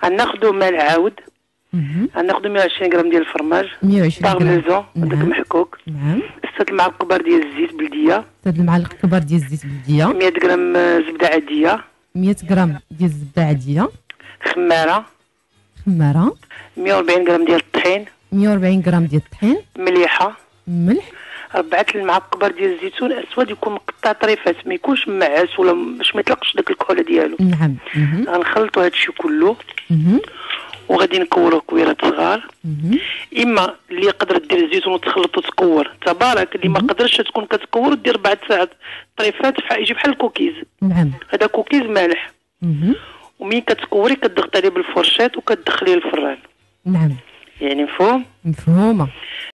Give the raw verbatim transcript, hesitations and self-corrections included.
غناخذوا مال عاود، مهم. غناخذوا مية وعشرين غرام ديال الفرماج، مية وعشرين غرام. بارميزون داك نعم. محكوك، نعم. ستة المعالق كبار ديال الزيت بلديه، ثلاث المعالق كبار ديال الزيت بلديه، مية غرام زبده عاديه، مية غرام ديال الزبده عاديه، خماره، خماره، مية وأربعين غرام ديال الطحين، مية وأربعين غرام ديال الطحين، مليحه، ملح، ربعة المعالق كبار ديال الزيتون اسود يكون مقطع طريفات، ما يكونش معس ولا باش ما يطلقش داك الكحوله ديالو. نعم. مهم. غنخلطوا هادشي كله مهم. وغادي نكوروا كويرات صغار. مهم. اما اللي يقدر دير الزيتون وتخلط وتكور تبارك، اللي ما قدرش تكون كتكور دير بعد ساعات طريفات بحال يجي بحال الكوكيز. نعم. هذا كوكيز مالح. مهم. ومين كتكوري كتضغطي عليه بالفرشات وكتدخليه للفران. نعم. يعني مفهوم؟ مفهومه.